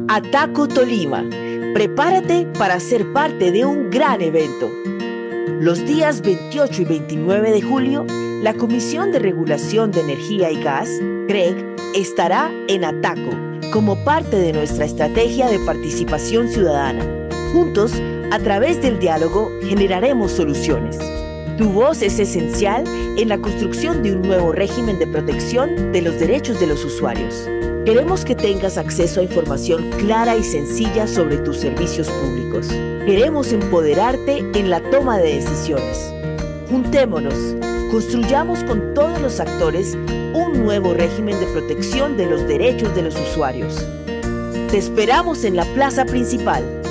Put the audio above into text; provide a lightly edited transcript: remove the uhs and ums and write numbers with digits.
Ataco Tolima. Prepárate para ser parte de un gran evento. Los días 28 y 29 de julio, la Comisión de Regulación de Energía y Gas, CREG, estará en Ataco como parte de nuestra estrategia de participación ciudadana. Juntos, a través del diálogo, generaremos soluciones. Tu voz es esencial en la construcción de un nuevo régimen de protección de los derechos de los usuarios. Queremos que tengas acceso a información clara y sencilla sobre tus servicios públicos. Queremos empoderarte en la toma de decisiones. Juntémonos, construyamos con todos los actores un nuevo régimen de protección de los derechos de los usuarios. Te esperamos en la plaza principal.